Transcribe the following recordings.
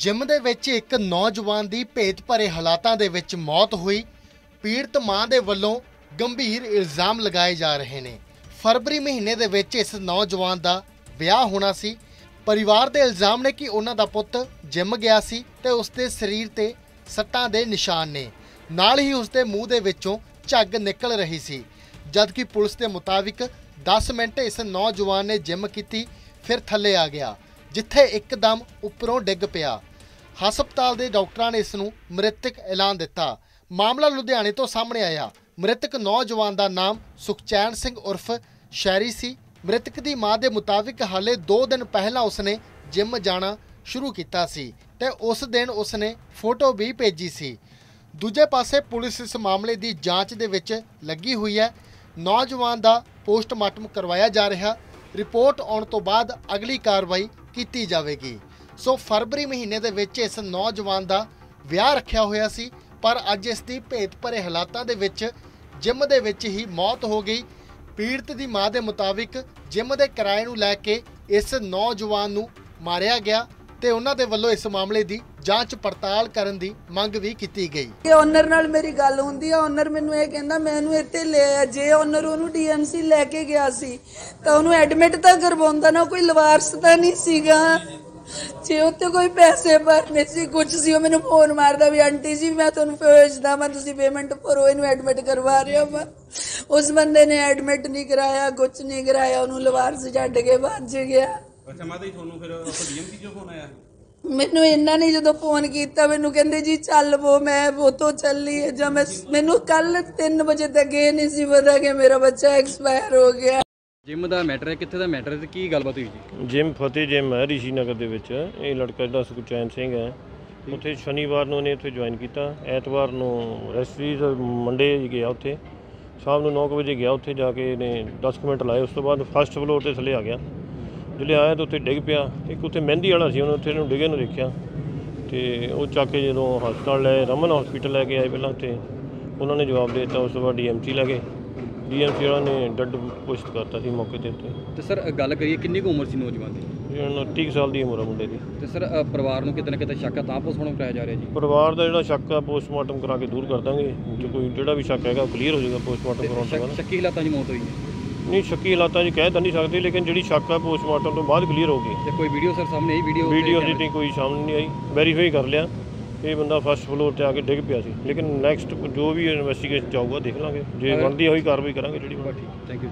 Gym ਦੇ ਵਿੱਚ ਇੱਕ ਨੌਜਵਾਨ ਦੀ ਭੇਤ ਭਰੇ ਹਾਲਾਤਾਂ ਦੇ ਵਿੱਚ ਮੌਤ ਹੋਈ। ਪੀੜਤ ਮਾਂ ਦੇ ਵੱਲੋਂ ਗੰਭੀਰ ਇਲਜ਼ਾਮ ਲਗਾਏ ਜਾ ਰਹੇ ਨੇ। ਫਰਵਰੀ ਮਹੀਨੇ ਦੇ ਵਿੱਚ ਇਸ ਨੌਜਵਾਨ ਦਾ ਵਿਆਹ ਹੋਣਾ ਸੀ। ਪਰਿਵਾਰ ਦੇ ਇਲਜ਼ਾਮ ਨੇ ਕਿ ਉਹਨਾਂ ਦਾ ਪੁੱਤ ਜਿਮ ਗਿਆ ਸੀ ਤੇ ਉਸਦੇ ਸਰੀਰ ਤੇ ਸੱਟਾਂ ਦੇ ਨਿਸ਼ਾਨ ਨੇ। ਨਾਲ ਹੀ ਉਸਦੇ ਮੂੰਹ ਦੇ ਵਿੱਚੋਂ ਝੱਗ ਨਿਕਲ ਰਹੀ ਸੀ। ਜਦਕਿ ਪੁਲਿਸ ਦੇ ਮੁਤਾਬਿਕ 10 ਮਿੰਟ ਇਸ ਨੌਜਵਾਨ ਨੇ ਜਿਮ ਕੀਤੀ, ਫਿਰ ਥੱਲੇ ਆ ਗਿਆ, ਜਿੱਥੇ ਇੱਕਦਮ ਉੱਪਰੋਂ ਡਿੱਗ ਪਿਆ। ਹਸਪਤਾਲ ਦੇ ਡਾਕਟਰਾਂ ਨੇ ਇਸ ਨੂੰ ਮ੍ਰਿਤਕ ਐਲਾਨ ਦਿੱਤਾ। ਮਾਮਲਾ ਲੁਧਿਆਣੇ ਤੋਂ ਸਾਹਮਣੇ ਆਇਆ। ਮ੍ਰਿਤਕ ਨੌਜਵਾਨ ਦਾ ਨਾਮ ਸੁਖਚੈਨ ਸਿੰਘ ਉਰਫ ਸ਼ੈਰੀ ਸੀ। ਮ੍ਰਿਤਕ ਦੀ ਮਾਂ ਦੇ ਮੁਤਾਬਿਕ ਹਾਲੇ 2 ਦਿਨ ਪਹਿਲਾਂ ਉਸਨੇ ਜਿਮ ਜਾਣਾ ਸ਼ੁਰੂ ਕੀਤਾ ਸੀ ਤੇ ਉਸ ਦਿਨ ਉਸਨੇ ਫੋਟੋ ਵੀ ਭੇਜੀ ਸੀ। ਦੂਜੇ ਪਾਸੇ ਪੁਲਿਸ ਇਸ ਮਾਮਲੇ ਦੀ ਜਾਂਚ ਦੇ ਵਿੱਚ ਲੱਗੀ ਹੋਈ ਹੈ। ਨੌਜਵਾਨ ਦਾ ਪੋਸਟਮਾਰਟਮ ਕਰਵਾਇਆ ਜਾ ਰਿਹਾ। ਰਿਪੋਰਟ ਆਉਣ ਤੋਂ ਬਾਅਦ ਅਗਲੀ ਕਾਰਵਾਈ ਕੀਤੀ ਜਾਵੇਗੀ। ਸੋ ਫਰਵਰੀ ਮਹੀਨੇ ਦੇ ਵਿੱਚ ਇਸ ਨੌਜਵਾਨ ਦਾ ਵਿਆਹ ਰੱਖਿਆ ਹੋਇਆ ਸੀ, ਪਰ ਅੱਜ ਇਸ ਦੀ ਭੇਤ ਭਰੇ ਹਾਲਾਤਾਂ ਦੇ ਵਿੱਚ ਜਿਮ ਦੇ ਵਿੱਚ ਹੀ ਮੌਤ ਹੋ ਗਈ। ਪੀੜਤ ਦੀ ਮਾਂ ਦੇ ਮੁਤਾਬਿਕ ਜਿਮ ਦੇ ਕਿਰਾਏ ਨੂੰ ਲੈ ਕੇ ਇਸ ਨੌਜਵਾਨ ਨੂੰ ਮਾਰਿਆ ਗਿਆ ਤੇ ਉਹਨਾਂ ਦੇ ਵੱਲੋਂ ਇਸ ਮਾਮਲੇ ਦੀ ਜਾਂਚ ਪੜਤਾਲ ਕਰਨ ਦੀ ਮੰਗ ਵੀ ਕੀਤੀ ਗਈ। ਓਨਰ ਨਾਲ ਮੇਰੀ ਗੱਲ ਹੁੰਦੀ ਆ। ਓਨਰ ਮੈਨੂੰ ਇਹ ਕਹਿੰਦਾ ਮੈਨੂੰ ਇੱਥੇ ਲੈ ਆ। ਜੇ ਓਨਰ ਉਹਨੂੰ ਡੀਐਮਸੀ ਲੈ ਕੇ ਗਿਆ ਸੀ ਤਾਂ ਉਹਨੂੰ ਐਡਮਿਟ ਤਾਂ ਕਰਵਾਉਂਦਾ ਨਾ, ਕੋਈ ਲਵਾਰਸ ਤਾਂ ਨਹੀਂ ਸੀਗਾ। ਜੇ ਉੱਤੇ ਕੋਈ ਪੈਸੇ ਭਰਨੇ ਸੀ, ਕੁਝ ਸੀ, ਉਹ ਮੈਨੂੰ ਫੋਨ ਮਾਰਦਾ ਵੀ ਆਂਟੀ ਜੀ ਮੈਂ ਤੁਹਾਨੂੰ ਭੇਜਦਾ ਮੈਂ, ਤੁਸੀਂ ਪੇਮੈਂਟ ਭਰੋ, ਇਹਨੂੰ ਐਡਮਿਟ ਕਰਵਾ ਰਿਹਾ ਵਾ। ਉਸ ਬੰਦੇ ਨੇ ਐਡਮਿਟ ਨਹੀਂ ਕਰਾਇਆ, ਕੁਝ ਨਹੀਂ ਕਰਾਇਆ, ਉਹਨੂੰ ਲਵਾਰਸ ਛੱਡ ਕੇ ਭੱਜ ਗਿਆ। ਅੱਛਾ ਮਾਤਾ ਜੀ, ਤੁਹਾਨੂੰ ਫਿਰ ਡੀਐਮਸੀ ਕਿਉਂ ਫੋਨ ਆਇਆ? ਮੈਨੂੰ ਇਹਨਾਂ ਨੇ ਜਦੋਂ ਫੋਨ ਕੀਤਾ ਮੈਨੂੰ ਕਹਿੰਦੇ ਜੀ ਚੱਲ ਮੈਂ ਉਹ ਤੋਂ ਚੱਲੀ ਹੈ। ਜਦ ਮੈਨੂੰ ਕੱਲ 3 ਵਜੇ ਤੱਕ ਇਹ ਨਹੀਂ ਸੀ ਪਤਾ ਕਿ ਮੇਰਾ ਬੱਚਾ ਐਕਸਪਾਇਰ ਹੋ ਗਿਆ। ਜਿਮ ਦਾ ਮੈਟਰ ਹੈ, ਕਿੱਥੇ ਦਾ ਮੈਟਰ ਹੈ ਤੇ ਕੀ ਗੱਲਬਾਤ ਹੋਈ ਜੀ? ਜਿਮ ਫਤਿਹ ਜਿਮ ਹੈ ਰਿਸ਼ੀ ਨਗਰ ਦੇ ਵਿੱਚ। ਇਹ ਲੜਕਾ ਜਿਹੜਾ ਸੁਖਚੈਨ ਸਿੰਘ ਹੈ, ਉੱਥੇ ਸ਼ਨੀਵਾਰ ਨੂੰ ਉਹਨੇ ਉੱਥੇ ਜੁਆਇਨ ਕੀਤਾ। ਐਤਵਾਰ ਨੂੰ ਰੈਸਟਰੀਜ਼ ਮੰਡੇ ਗਿਆ, ਉੱਥੇ ਸ਼ਾਮ ਨੂੰ 9 ਵਜੇ ਗਿਆ। ਉੱਥੇ ਜਾ ਕੇ ਇਹਨੇ 10 ਮਿੰਟ ਲਾਏ। ਉਸ ਤੋਂ ਬਾਅਦ ਫਸਟ ਫਲੋਰ 'ਤੇ ਥੱਲੇ ਆ ਗਿਆ। ਜਿਹੜੇ ਆਇਆ ਤਾਂ ਉੱਥੇ ਡਿੱਗ ਪਿਆ। ਇੱਕ ਉੱਥੇ ਮਹਿੰਦੀ ਵਾਲਾ ਸੀ, ਉਹਨੇ ਉੱਥੇ ਇਹਨੂੰ ਡਿੱਗੇ ਨੂੰ ਦੇਖਿਆ ਅਤੇ ਉਹ ਚੱਕ ਕੇ ਜਦੋਂ ਹਸਪਤਾਲ ਲੈ ਰਮਨ ਹਸਪੀਟਲ ਲੈ ਕੇ ਆਏ ਪਹਿਲਾਂ, ਉੱਥੇ ਉਹਨਾਂ ਨੇ ਜਵਾਬ ਦੇ ਦਿੱਤਾ। ਉਸ ਤੋਂ ਬਾਅਦ ਡੀਐਮਸੀ ਲੈ ਗਏ। ਡੀਐਮਸੀ ਵਾਲਾ ਨੇ ਡੈੱਡ ਪੁਸ਼ਟ ਕਰਤਾ ਸੀ ਮੌਕੇ 'ਤੇ ਉੱਤੇ। ਤੇ ਸਰ ਗੱਲ ਕਰੀਏ ਕਿੰਨੀ ਕੁ ਉਮਰ ਸੀ ਨੌਜਵਾਨ ਦੀ? 29 ਸਾਲ ਦੀ ਉਮਰ ਆ ਮੁੰਡੇ ਦੀ। ਤੇ ਸਰ ਪਰਿਵਾਰ ਨੂੰ ਕਿਤੇ ਨਾ ਕਿਤੇ ਸ਼ੱਕ ਆ ਤਾਂ ਪੋਸਟਮਾਰਟਮ ਕਰਾਇਆ ਜਾ ਰਿਹਾ ਜੀ? ਪਰਿਵਾਰ ਦਾ ਜਿਹੜਾ ਸ਼ੱਕ ਆ ਪੋਸਟਮਾਰਟਮ ਕਰਾ ਕੇ ਦੂਰ ਕਰ ਦਾਂਗੇ। ਜੇ ਕੋਈ ਜਿਹੜਾ ਵੀ ਸ਼ੱਕ ਹੈਗਾ ਕਲੀਅਰ ਹੋ ਜਾਏਗਾ ਪੋਸਟਮਾਰਟਮ ਕਰਾਉਣ ਤੋਂ ਬਾਅਦ। ਸ਼ੱਕੀ ਹਾਲਾਤਾਂ 'ਚ ਮੌਤ ਹੋਈ ਹੈ? ਨਹੀਂ, ਸ਼ੱਕੀ ਹਾਲਾਤਾਂ 'ਚ ਕਹਿ ਤਾਂ ਨਹੀਂ ਸਕਦੇ, ਲੇਕਿਨ ਜਿਹੜੀ ਸ਼ੱਕ ਆ ਪੋਸਟਮਾਰਟਮ ਤੋਂ ਬਾਅਦ ਕਲੀਅਰ ਹੋ ਗਈ। ਤੇ ਕੋਈ ਵੀਡੀਓ ਸਰ ਸਾਹਮਣੇ ਆਈ? ਵੀਡੀਓ ਦੀ ਕੋਈ ਸਾਹਮਣੇ ਨਹੀਂ ਆਈ। ਵੈਰੀਫਾਈ ਕਰ ਲਿਆ, ਇਹ ਬੰਦਾ ਫਸਟ ਫਲੋਰ 'ਤੇ ਆ ਕੇ ਡਿੱਗ ਪਿਆ ਸੀ। ਲੇਕਿਨ ਨੈਕਸਟ ਜੋ ਵੀ ਇਨਵੈਸਟੀਗੇਸ਼ਨ ਚਾਹੂਗਾ ਦੇਖ ਲਾਂਗੇ, ਜੇ ਬਣਦੀ ਹੋਈ ਕਾਰਵਾਈ ਕਰਾਂਗੇ ਜਿਹੜੀ। ਠੀਕ, ਥੈਂਕ ਯੂ।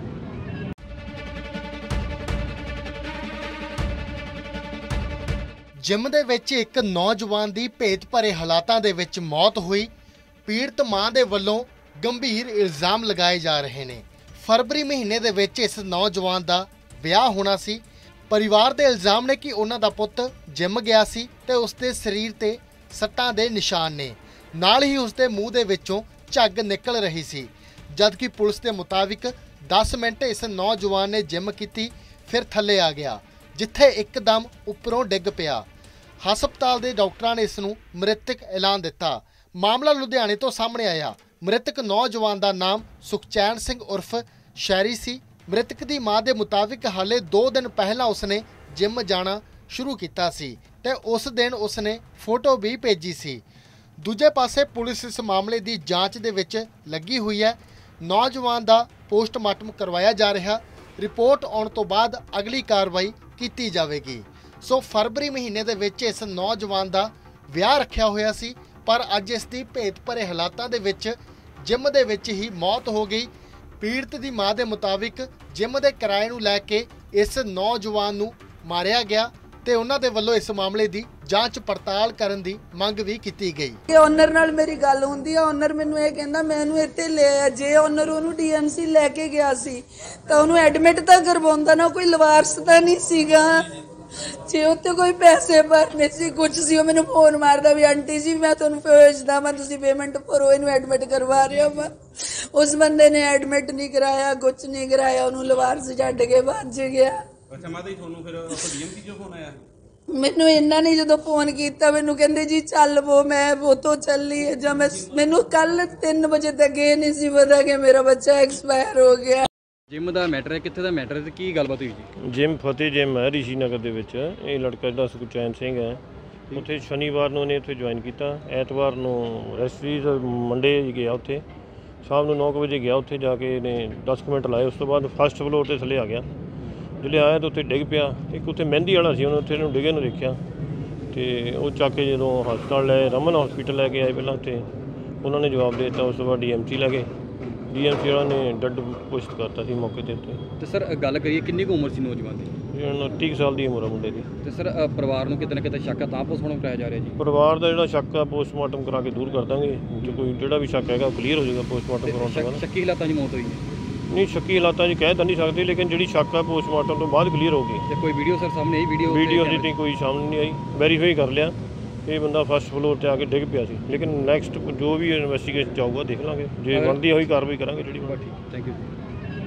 ਜਿਮ ਦੇ ਵਿੱਚ ਇੱਕ ਨੌਜਵਾਨ ਦੀ ਭੇਤ ਭਰੇ ਹਾਲਾਤਾਂ ਦੇ ਵਿੱਚ ਮੌਤ ਹੋਈ। ਪੀੜਤ ਮਾਂ ਦੇ ਵੱਲੋਂ ਗੰਭੀਰ ਇਲਜ਼ਾਮ ਲਗਾਏ ਜਾ ਰਹੇ ਨੇ। ਫਰਵਰੀ ਮਹੀਨੇ ਦੇ ਵਿੱਚ ਇਸ ਨੌਜਵਾਨ ਦਾ ਵਿਆਹ ਹੋਣਾ ਸੀ। ਪਰਿਵਾਰ ਦੇ ਇਲਜ਼ਾਮ ਨੇ ਕਿ ਉਹਨਾਂ ਦਾ ਪੁੱਤ ਜਿਮ ਗਿਆ ਸੀ ਤੇ ਉਸਦੇ ਸਰੀਰ ਤੇ ਸੱਟਾਂ ਦੇ ਨਿਸ਼ਾਨ ਨੇ। ਨਾਲ ਹੀ ਉਸਦੇ ਮੂੰਹ ਦੇ ਵਿੱਚੋਂ ਝੱਗ ਨਿਕਲ ਰਹੀ ਸੀ। ਜਦਕਿ ਪੁਲਿਸ ਦੇ ਮੁਤਾਬਿਕ 10 ਮਿੰਟ ਇਸ ਨੌਜਵਾਨ ਨੇ ਜਿਮ ਕੀਤੀ, ਫਿਰ ਥੱਲੇ ਆ ਗਿਆ, ਜਿੱਥੇ ਇੱਕਦਮ ਉੱਪਰੋਂ ਡਿੱਗ ਪਿਆ। ਹਸਪਤਾਲ ਦੇ ਡਾਕਟਰਾਂ ਨੇ ਇਸ ਨੂੰ ਮ੍ਰਿਤਕ ਐਲਾਨ ਦਿੱਤਾ। ਮਾਮਲਾ ਲੁਧਿਆਣੇ ਤੋਂ ਸਾਹਮਣੇ ਆਇਆ। ਮ੍ਰਿਤਕ ਨੌਜਵਾਨ ਦਾ ਨਾਮ ਸੁਖਚੈਨ ਸਿੰਘ ਉਰਫ ਸ਼ੈਰੀ ਸੀ। ਮ੍ਰਿਤਕ ਦੀ ਮਾਂ ਦੇ ਮੁਤਾਬਿਕ ਹਾਲੇ 2 ਦਿਨ ਪਹਿਲਾਂ ਉਸਨੇ ਜਿਮ ਜਾਣਾ ਸ਼ੁਰੂ ਕੀਤਾ ਸੀ ਤੇ ਉਸ ਦਿਨ ਉਸਨੇ ਫੋਟੋ ਵੀ ਭੇਜੀ ਸੀ। ਦੂਜੇ ਪਾਸੇ ਪੁਲਿਸ ਇਸ ਮਾਮਲੇ ਦੀ ਜਾਂਚ ਦੇ ਵਿੱਚ ਲੱਗੀ ਹੋਈ ਹੈ। ਨੌਜਵਾਨ ਦਾ ਪੋਸਟਮਾਰਟਮ ਕਰਵਾਇਆ ਜਾ ਰਿਹਾ। ਰਿਪੋਰਟ ਆਉਣ ਤੋਂ ਬਾਅਦ ਅਗਲੀ ਕਾਰਵਾਈ ਕੀਤੀ ਜਾਵੇਗੀ। ਸੋ ਫਰਵਰੀ ਮਹੀਨੇ ਦੇ ਵਿੱਚ ਇਸ ਨੌਜਵਾਨ ਦਾ ਵਿਆਹ ਰੱਖਿਆ ਹੋਇਆ ਸੀ, ਪਰ ਅੱਜ ਇਸ ਦੀ ਭੇਤ ਭਰੇ ਹਾਲਾਤਾਂ ਦੇ ਵਿੱਚ ਜਿਮ ਦੇ ਵਿੱਚ ਹੀ ਮੌਤ ਹੋ ਗਈ। ਪੀੜਤ ਦੀ ਮਾਂ ਦੇ ਮੁਤਾਬਿਕ ਜਿਮ ਦੇ ਕਿਰਾਏ ਨੂੰ ਲੈ ਕੇ ਇਸ ਨੌਜਵਾਨ ਨੂੰ ਮਾਰਿਆ ਗਿਆ ਤੇ ਉਹਨਾਂ ਦੇ ਵੱਲੋਂ ਇਸ ਮਾਮਲੇ ਦੀ ਜਾਂਚ ਪੜਤਾਲ ਕਰਨ ਦੀ ਮੰਗ ਵੀ ਕੀਤੀ ਗਈ। ਓਨਰ ਨਾਲ ਮੇਰੀ ਗੱਲ ਹੁੰਦੀ ਆ। ਓਨਰ ਮੈਨੂੰ ਇਹ ਕਹਿੰਦਾ ਮੈਨੂੰ ਇੱਥੇ ਲੈ ਆ। ਜੇ ਓਨਰ ਉਹਨੂੰ ਡੀਐਮਸੀ ਲੈ ਕੇ ਗਿਆ ਸੀ ਤਾਂ ਉਹਨੂੰ ਐਡਮਿਟ ਤਾਂ ਕਰਵਾਉਂਦਾ ਨਾ, ਕੋਈ ਲਵਾਰਸ ਤਾਂ ਨਹੀਂ ਸੀਗਾ। ਜੇ ਉੱਤੇ ਕੋਈ ਪੈਸੇ ਭਰਨੇ ਸੀ, ਕੁਝ ਸੀ, ਉਹ ਮੈਨੂੰ ਫੋਨ ਮਾਰਦਾ ਵੀ ਆਂਟੀ ਜੀ ਮੈਂ ਤੁਹਾਨੂੰ ਭੇਜਦਾ ਮੈਂ, ਤੁਸੀਂ ਪੇਮੈਂਟ ਭਰੋ, ਇਹਨੂੰ ਐਡਮਿਟ ਕਰਵਾ ਰਿਹਾ ਵਾ। ਉਸ ਬੰਦੇ ਨੇ ਐਡਮਿਟ ਨਹੀਂ ਕਰਾਇਆ, ਕੁਝ ਨਹੀਂ ਕਰਾਇਆ, ਉਹਨੂੰ ਲਵਾਰਸ ਛੱਡ ਕੇ ਭੱਜ ਗਿਆ। ਅੱਛਾ ਮਾਤਾ ਜੀ, ਤੁਹਾਨੂੰ ਫਿਰ ਡੀਐਮਸੀ ਕਿਉਂ ਫੋਨ ਆਇਆ? ਮੈਨੂੰ ਇਹਨਾਂ ਨੇ ਜਦੋਂ ਫੋਨ ਕੀਤਾ ਮੈਨੂੰ ਕਹਿੰਦੇ ਜੀ ਚੱਲ ਮੈਂ ਉਹ ਤੋਂ ਚੱਲੀ ਹੈ। ਜਦ ਮੈਨੂੰ ਕੱਲ 3 ਵਜੇ ਤੱਕ ਇਹ ਨਹੀਂ ਸੀ ਪਤਾ ਕਿ ਮੇਰਾ ਬੱਚਾ ਐਕਸਪਾਇਰ ਹੋ ਗਿਆ। ਜਿਮ ਦਾ ਮੈਟਰ ਹੈ, ਕਿੱਥੇ ਦਾ ਮੈਟਰ ਹੈ ਤੇ ਕੀ ਗੱਲਬਾਤ ਹੋਈ ਜੀ? ਜਿਮ ਫਤਿਹ ਜਿਮ ਹੈ ਰਿਸ਼ੀ ਨਗਰ ਦੇ ਵਿੱਚ। ਇਹ ਲੜਕਾ ਜਿਹੜਾ ਸੁਖਚੈਨ ਸਿੰਘ ਹੈ, ਉੱਥੇ ਸ਼ਨੀਵਾਰ ਨੂੰ ਉਹਨੇ ਉੱਥੇ ਜੁਆਇਨ ਕੀਤਾ। ਐਤਵਾਰ ਨੂੰ ਰੈਸਟਰੀਜ਼ ਮੰਡੇ ਗਿਆ ਉੱਥੇ ਸ਼ਾਮ ਨੂੰ 9 ਵਜੇ ਗਿਆ। ਉੱਥੇ ਜਾ ਕੇ ਇਹਨੇ 10 ਮਿੰਟ ਲਾਏ। ਉਸ ਤੋਂ ਬਾਅਦ ਫਸਟ ਫਲੋਰ 'ਤੇ ਥੱਲੇ ਆ ਗਿਆ। ਜਿਹੜੇ ਆਇਆ ਤਾਂ ਉੱਥੇ ਡਿੱਗ ਪਿਆ। ਇੱਕ ਉੱਥੇ ਮਹਿੰਦੀ ਵਾਲਾ ਸੀ, ਉਹਨੇ ਉੱਥੇ ਇਹਨੂੰ ਡਿੱਗੇ ਨੂੰ ਦੇਖਿਆ ਅਤੇ ਉਹ ਚੱਕ ਕੇ ਜਦੋਂ ਹਸਪਤਾਲ ਲੈ ਰਮਨ ਹਸਪੀਟਲ ਲੈ ਕੇ ਆਏ ਪਹਿਲਾਂ ਉੱਥੇ ਉਹਨਾਂ ਨੇ ਜਵਾਬ ਦੇ ਦਿੱਤਾ। ਉਸ ਤੋਂ ਬਾਅਦ DMC ਲੈ ਗਏ। DMC ਵਾਲਾ ਨੇ ਡੈੱਡ ਘੋਸ਼ਿਤ ਕਰਤਾ ਸੀ ਮੌਕੇ 'ਤੇ ਉੱਤੇ। ਤੇ ਸਰ ਗੱਲ ਕਰੀਏ ਕਿੰਨੀ ਕੁ ਉਮਰ ਸੀ ਨੌਜਵਾਨ ਦੀ? 29 ਸਾਲ ਦੀ ਉਮਰ ਆ ਮੁੰਡੇ ਦੀ। ਤੇ ਸਰ ਪਰਿਵਾਰ ਨੂੰ ਕਿਤੇ ਨਾ ਕਿਤੇ ਸ਼ੱਕ ਆ ਤਾਂ ਪੋਸਟਮਾਰਟਮ ਕਰਾਇਆ ਜਾ ਰਿਹਾ ਜੀ? ਪਰਿਵਾਰ ਦਾ ਜਿਹੜਾ ਸ਼ੱਕ ਆ ਪੋਸਟਮਾਰਟਮ ਕਰਾ ਕੇ ਦੂਰ ਕਰ ਦਾਂਗੇ। ਜੇ ਕੋਈ ਜਿਹੜਾ ਵੀ ਸ਼ੱਕ ਹੈਗਾ ਕਲੀਅਰ ਹੋ ਜਾਊਗਾ ਪੋਸਟਮਾਰਟਮ ਕਰਾਉਣ ਤੋਂ ਬਾਅਦ। ਸ਼ੱਕੀ ਹਾਲਾਤਾਂ 'ਚ ਮੌਤ ਹੋਈ ਹੈ? ਨਹੀਂ, ਸ਼ੱਕੀ ਹਾਲਾਤਾਂ 'ਚ ਕਹਿ ਤਾਂ ਨਹੀਂ ਸਕਦੇ, ਲੇਕਿਨ ਜਿਹੜੀ ਸ਼ੱਕ ਆ ਪੋਸਟਮਾਰਟਮ ਤੋਂ ਬਾਅਦ ਕਲੀਅਰ ਹੋਊਗੀ। ਤੇ ਕੋਈ ਵੀਡੀਓ ਸਰ ਸਾਹਮਣੇ ਆਈ? ਵੀਡੀਓ ਦੀ ਨਹੀਂ ਕੋਈ ਸਾਹਮਣੇ ਨਹੀਂ ਆਈ। ਵੈਰੀਫਾਈ ਕਰ ਲਿਆ ਇਹ ਬੰਦਾ ਫਸਟ ਫਲੋਰ 'ਤੇ ਆ ਕੇ ਡਿੱਗ ਪਿਆ ਸੀ, ਲੇਕਿਨ ਨੈਕਸਟ ਜੋ ਵੀ ਇਨਵੈਸਟੀਗੇਸ਼ਨ ਚਾਹੂਗਾ ਦੇਖ ਲਾਂਗੇ। ਜੇ ਬਣਦੀ ਹੋਈ ਕਾਰਵਾਈ ਕਰਾਂਗੇ ਜਿਹੜੀ। ਠੀਕ, ਥੈਂਕ ਯੂ।